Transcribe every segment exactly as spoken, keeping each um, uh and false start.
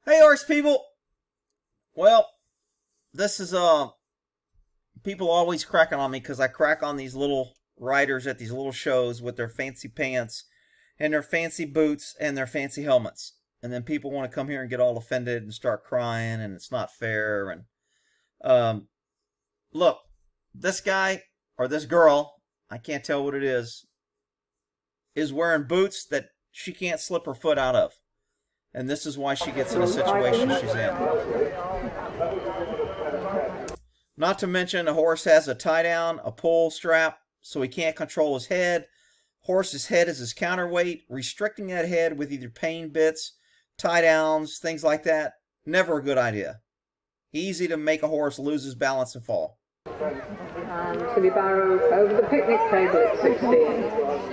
Hey, horse people. Well, this is uh, people always cracking on me because I crack on these little riders at these little shows with their fancy pants and their fancy boots and their fancy helmets, and then people want to come here and get all offended and start crying, and it's not fair. And um, look, this guy or this girl, I can't tell what it is, is wearing boots that she can't slip her foot out of. And this is why she gets in the situation she's in. Not to mention, the horse has a tie down, a pull strap, so he can't control his head. Horse's head is his counterweight, restricting that head with either pain bits, tie downs, things like that. Never a good idea. Easy to make a horse lose his balance and fall. And Tilly Barrow over the picnic table at sixteen.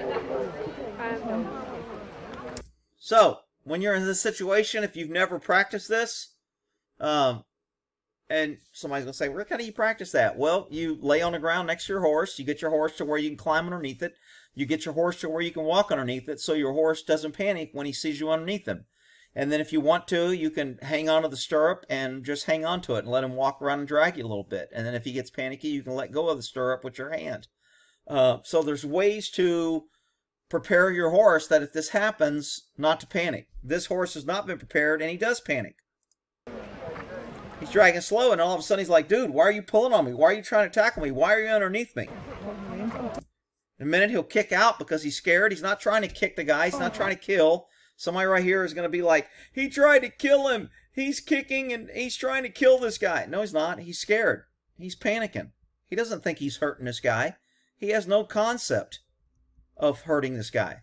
So, when you're in this situation, if you've never practiced this, um, and somebody's going to say, Rick, how do you practice that? Well, you lay on the ground next to your horse. You get your horse to where you can climb underneath it. You get your horse to where you can walk underneath it so your horse doesn't panic when he sees you underneath him. And then if you want to, you can hang on to the stirrup and just hang on to it and let him walk around and drag you a little bit. And then if he gets panicky, you can let go of the stirrup with your hand. Uh, so there's ways to prepare your horse that if this happens, not to panic. This horse has not been prepared, and he does panic. He's dragging slow, and all of a sudden he's like, dude, why are you pulling on me? Why are you trying to tackle me? Why are you underneath me? In a minute, he'll kick out because he's scared. He's not trying to kick the guy. He's not trying to kill. Somebody right here is going to be like, he tried to kill him. He's kicking, and he's trying to kill this guy. No, he's not. He's scared. He's panicking. He doesn't think he's hurting this guy. He has no concept of hurting this guy.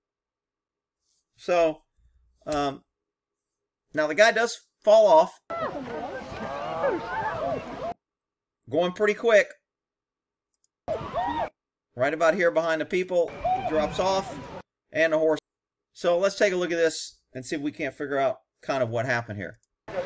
So, um, now the guy does fall off. Going pretty quick. Right about here behind the people, he drops off, and the horse. So let's take a look at this and see if we can't figure out kind of what happened here.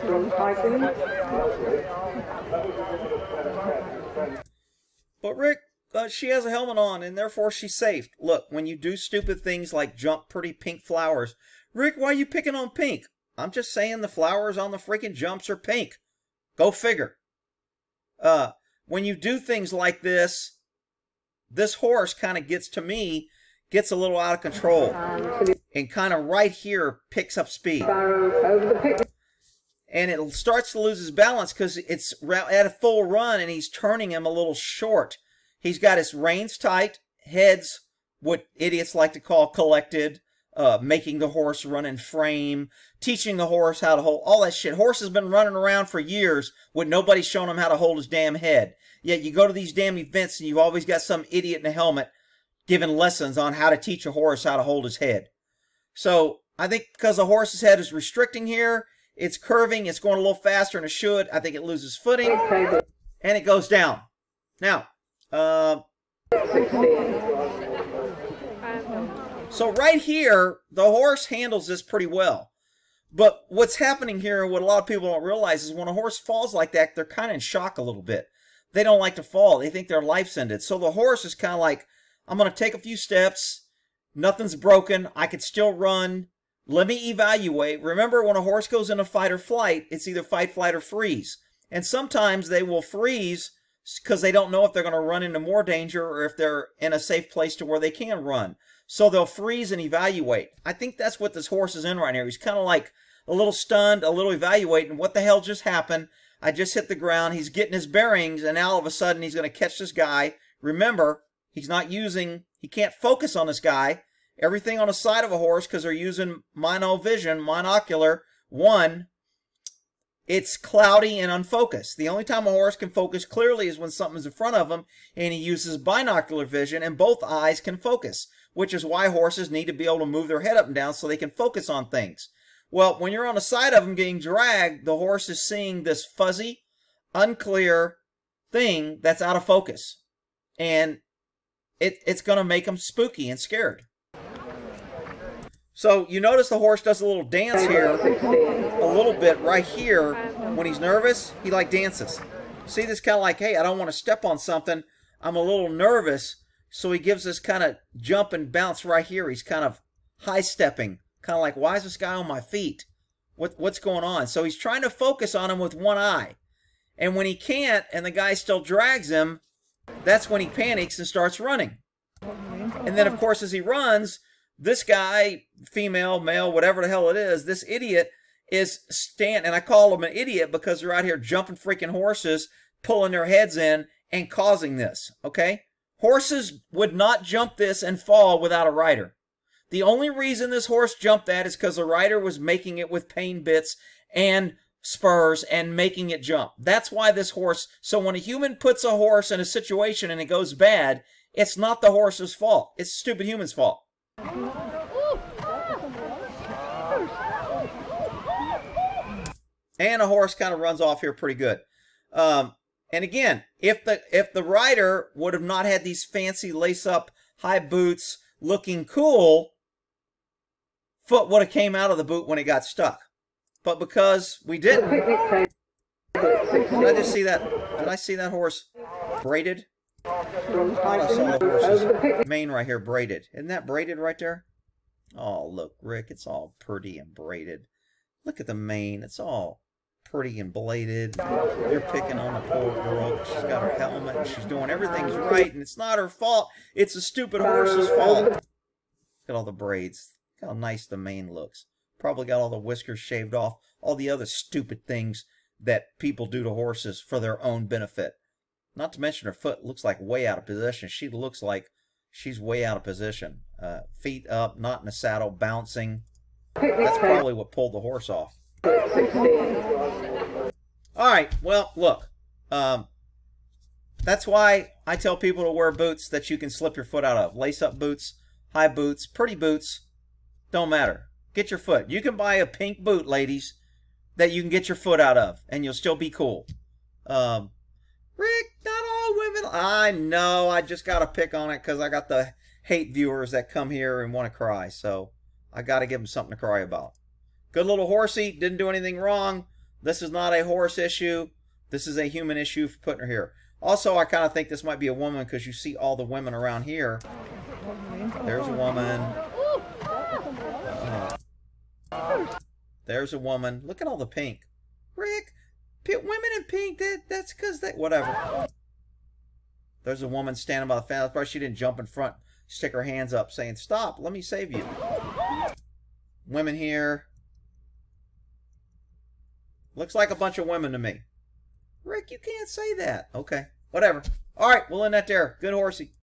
But Rick, Uh, she has a helmet on, and therefore she's safe. Look, when you do stupid things like jump pretty pink flowers, Rick, why are you picking on pink? I'm just saying the flowers on the freaking jumps are pink. Go figure. Uh, when you do things like this, this horse kind of gets, to me, gets a little out of control. And kind of right here picks up speed. And it starts to lose his balance because it's at a full run, and he's turning him a little short. He's got his reins tight, heads, what idiots like to call collected, uh, making the horse run in frame, teaching the horse how to hold, all that shit. Horse has been running around for years with nobody showing him how to hold his damn head. Yet you go to these damn events and you've always got some idiot in a helmet giving lessons on how to teach a horse how to hold his head. So I think because the horse's head is restricting here, it's curving, it's going a little faster than it should. I think it loses footing and it goes down. Now, Uh, so right here, the horse handles this pretty well. But what's happening here, what a lot of people don't realize, is when a horse falls like that, they're kind of in shock a little bit. They don't like to fall. They think their life's ended. So the horse is kind of like, I'm going to take a few steps. Nothing's broken. I could still run. Let me evaluate. Remember, when a horse goes into fight or flight, it's either fight, flight, or freeze. And sometimes they will freeze because they don't know if they're going to run into more danger or if they're in a safe place to where they can run. So they'll freeze and evaluate. I think that's what this horse is in right here. He's kind of like a little stunned, a little evaluating. What the hell just happened? I just hit the ground. He's getting his bearings, and now all of a sudden he's going to catch this guy. Remember, he's not using, he can't focus on this guy. Everything on the side of a horse, because they're using mono vision, monocular, one, it's cloudy and unfocused. The only time a horse can focus clearly is when something's in front of him and he uses binocular vision and both eyes can focus, which is why horses need to be able to move their head up and down so they can focus on things. Well, when you're on the side of them getting dragged, the horse is seeing this fuzzy, unclear thing that's out of focus. And it, it's going to make him spooky and scared. So you notice the horse does a little dance here, a little bit right here. When he's nervous, he like dances. See, this kind of like, hey, I don't want to step on something. I'm a little nervous. So he gives this kind of jump and bounce right here. He's kind of high stepping, kind of like, why is this guy on my feet? what, what's going on. So he's trying to focus on him with one eye. And when he can't, and the guy still drags him, that's when he panics and starts running. And then, of course, as he runs, this guy, female, male, whatever the hell it is, this idiot is stand, and I call him an idiot because they're out here jumping freaking horses, pulling their heads in, and causing this, okay? Horses would not jump this and fall without a rider. The only reason this horse jumped that is because the rider was making it with pain bits and spurs and making it jump. That's why this horse, so when a human puts a horse in a situation and it goes bad, it's not the horse's fault. It's the stupid human's fault. And a horse kind of runs off here pretty good. Um, and again, if the if the rider would have not had these fancy lace-up high boots looking cool, foot would have came out of the boot when it got stuck. But because we didn't, did I just see that? Did I see that horse braided? I thought I saw the horse's mane right here braided. Isn't that braided right there? Oh, look, Rick, it's all pretty and braided. Look at the mane. It's all pretty and bladed. You're picking on the poor girl. She's got her helmet and she's doing everything's right, and it's not her fault. It's the stupid horse's fault. Look at all the braids. Look how nice the mane looks. Probably got all the whiskers shaved off. All the other stupid things that people do to horses for their own benefit. Not to mention her foot looks like way out of position. She looks like she's way out of position. Uh, feet up, not in the saddle, bouncing. That's probably what pulled the horse off. All right, well, look. Um, that's why I tell people to wear boots that you can slip your foot out of. Lace-up boots, high boots, pretty boots. Don't matter. Get your foot. You can buy a pink boot, ladies, that you can get your foot out of, and you'll still be cool. Um, Rick, not all women. I know. I just got to pick on it because I got the hate viewers that come here and want to cry. So I got to give them something to cry about. Good little horsey. Didn't do anything wrong. This is not a horse issue. This is a human issue for putting her here. Also, I kind of think this might be a woman because you see all the women around here. There's a woman. Uh, there's a woman. Look at all the pink. Rick, women in pink, that, that's because they... Whatever. There's a woman standing by the fence. That's probably she didn't jump in front, stick her hands up saying, stop, let me save you. Women here. Looks like a bunch of women to me. Rick, you can't say that. Okay, whatever. All right, we'll end that there. Good horsey.